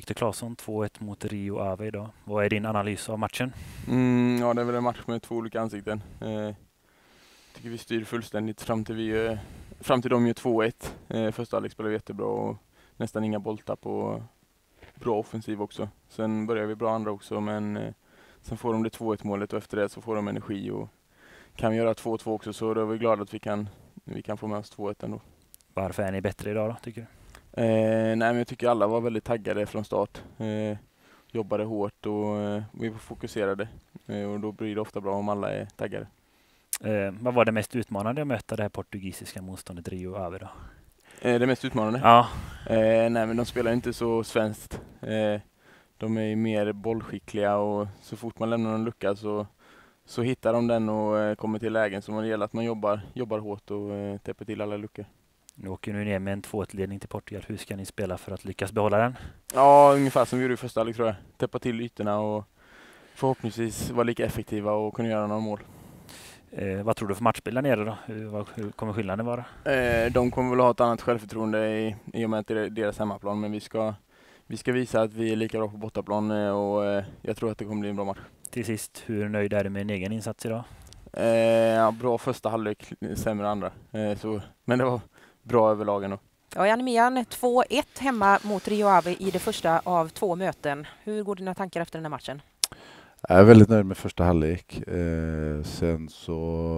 Viktor Claesson 2-1 mot Rio Ave idag. Vad är din analys av matchen? Ja, det är väl en match med två olika ansikten. Tycker vi styr fullständigt fram till de gör 2-1. Första halvlek spelade vi jättebra och nästan inga bolltapp och bra offensiv också. Sen börjar vi bra andra också, men sen får de det 2-1 målet och efter det så får de energi och kan vi göra 2-2 också, så då är vi glada att vi kan få med oss 2-1 ändå. Varför är ni bättre idag då, tycker du? Nej, men jag tycker alla var väldigt taggade från start. Jobbade hårt och vi var fokuserade. Och då blir det ofta bra om alla är taggade. Vad var det mest utmanande att möta det här portugisiska motståndet Rio Ave då? Det mest utmanande? Ja. Nej, men de spelar inte så svenskt. De är mer bollskickliga och så fort man lämnar en lucka så hittar de den och kommer till lägen. Så det gäller att man jobbar hårt och täpper till alla luckor. Nu åker ni ner med en 2-1-ledning till Portugal. Hur ska ni spela för att lyckas behålla den? Ja, ungefär som vi gjorde i första halvlek tror jag. Täppa till ytorna och förhoppningsvis vara lika effektiva och kunna göra några mål. Vad tror du för matchbild där nere då? Hur kommer skillnaden vara? De kommer väl ha ett annat självförtroende i och med att det är deras hemmaplan. Men vi ska visa att vi är lika bra på bortaplan och jag tror att det kommer bli en bra match. Till sist, hur nöjd är du med en egen insats idag? Bra första halvlek, sämre andra. Men det var bra överlag ändå. Ja, Janne Mian, 2-1 hemma mot Rio Ave i det första av 2 möten. Hur går dina tankar efter den här matchen? Jag är väldigt nöjd med första halvlek. Sen så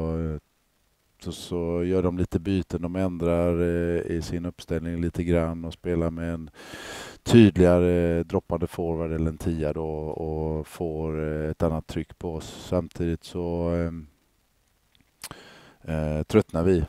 gör de lite byten. De ändrar i sin uppställning lite grann och spelar med en tydligare droppande forward eller en 10 då och får ett annat tryck på oss. Samtidigt så tröttnar vi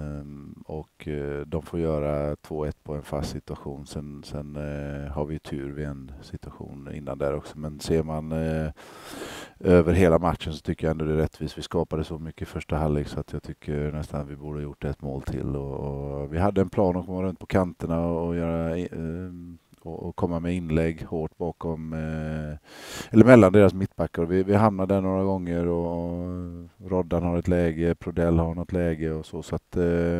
och de får göra 2-1 på en fast situation. Sen har vi tur vid en situation innan där också. Men ser man över hela matchen så tycker jag ändå det är rättvist. Vi skapade så mycket i första halvlek så att jag tycker nästan att vi borde ha gjort ett mål till. Och vi hade en plan att komma runt på kanterna och göra och komma med inlägg hårt bakom eller mellan deras mittbackar. Vi hamnade där några gånger och Roddan har ett läge, Prodell har något läge och så att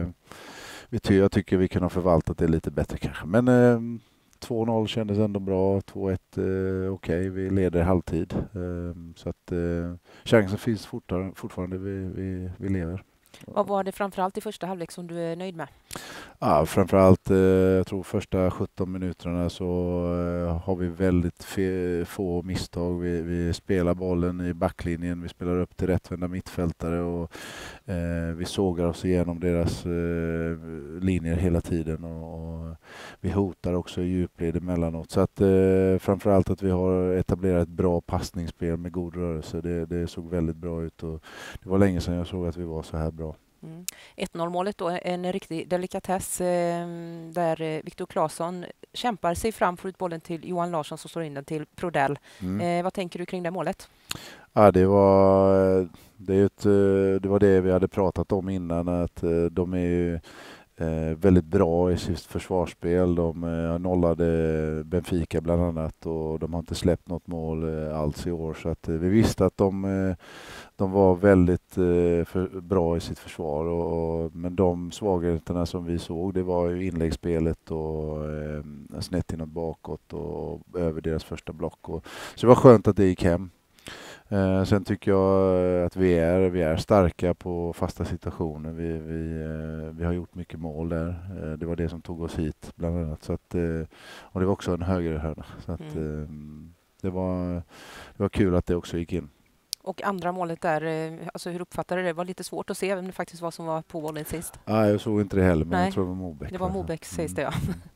jag tycker vi kan ha förvaltat det lite bättre kanske. Men 2-0 kändes ändå bra, 2-1 okej, vi leder halvtid. Så att chansen finns fortfarande, vi lever. Vad var det framförallt i första halvlek som du är nöjd med? Ja, framförallt jag tror första 17 minuterna så har vi väldigt få misstag. Vi spelar bollen i backlinjen, vi spelar upp till rättvända mittfältare och vi sågar oss igenom deras linjer hela tiden och vi hotar också i djupled emellanåt. Så att framförallt att vi har etablerat ett bra passningsspel med god rörelse. Det såg väldigt bra ut och det var länge sedan jag såg att vi var så här bra. 1-0-målet då, en riktig delikatess där Viktor Claesson kämpar sig fram, får ut bollen till Johan Larsson som slår in den till Prodell. Vad tänker du kring det målet? Ja, det var det vi hade pratat om innan, att de är ju väldigt bra i sitt försvarsspel. De nollade Benfica bland annat och de har inte släppt något mål alls i år. Så att vi visste att de var väldigt bra i sitt försvar. Men de svagheterna som vi såg, det var ju inläggsspelet och snett inåt bakåt och över deras första block. Så det var skönt att det gick hem. Sen tycker jag att vi är starka på fasta situationer. Vi har gjort mycket mål där. Det var det som tog oss hit bland annat. Så att, och det var också en högerhörna. Så att, det var kul att det också gick in. Och andra målet där, alltså hur uppfattade det? Det var lite svårt att se vem det faktiskt var som var på bollen sist. Nej, jag såg inte det heller, men Nej, jag tror det var Mobeck. Det var Mobeck, sägs det, ja.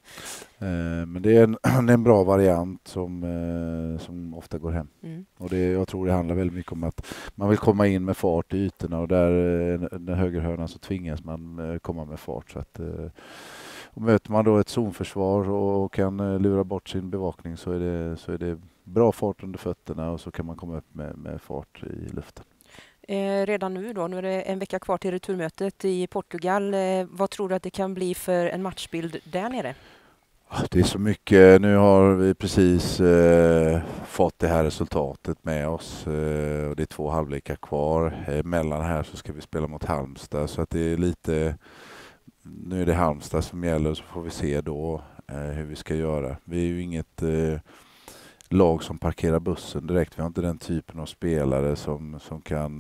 Men det är en bra variant som ofta går hem. Och jag tror det handlar väldigt mycket om att man vill komma in med fart i ytorna och där när högerhörnan så tvingas man komma med fart. Så att, och möter man då ett zonförsvar och kan lura bort sin bevakning så är det bra fart under fötterna och så kan man komma upp med fart i luften. Redan nu är det en vecka kvar till returmötet i Portugal. Vad tror du att det kan bli för en matchbild där nere? Det är så mycket. Nu har vi precis fått det här resultatet med oss och det är 2 halvlekar kvar. Mellan här så ska vi spela mot Halmstad så att det är lite... Nu är det Halmstad som gäller så får vi se då. hur vi ska göra. Vi är ju inget lag som parkerar bussen direkt. Vi har inte den typen av spelare som kan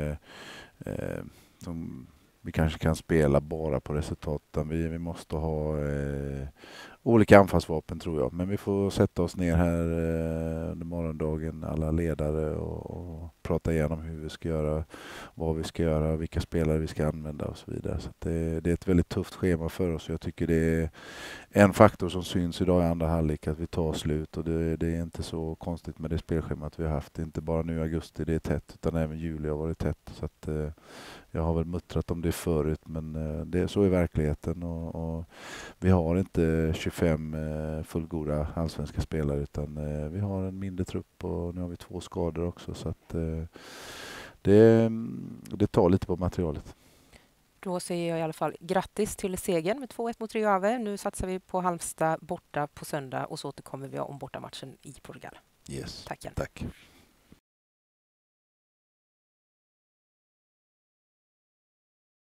som vi kanske kan spela bara på resultat. Vi måste ha olika anfallsvapen tror jag. Men vi får sätta oss ner här under morgondagen, alla ledare och prata igenom hur vi ska göra, vad vi ska göra, vilka spelare vi ska använda och så vidare. Så det är ett väldigt tufft schema för oss. Jag tycker det är en faktor som syns idag i andra halvlek att vi tar slut och det är inte så konstigt med det spelschemat vi har haft. Inte bara nu i augusti det är tätt utan även juli har varit tätt. Så att, jag har väl muttrat om det förut men det är så i verkligheten och vi har inte 25 fullgoda allsvenska spelare utan vi har en mindre trupp och nu har vi 2 skador också så att det tar lite på materialet. Då säger jag i alla fall grattis till segern med 2-1 mot Rio Ave. Nu satsar vi på Halmstad borta på söndag och så återkommer vi om bortamatchen i Portugal. Yes. Tack igen. Tack.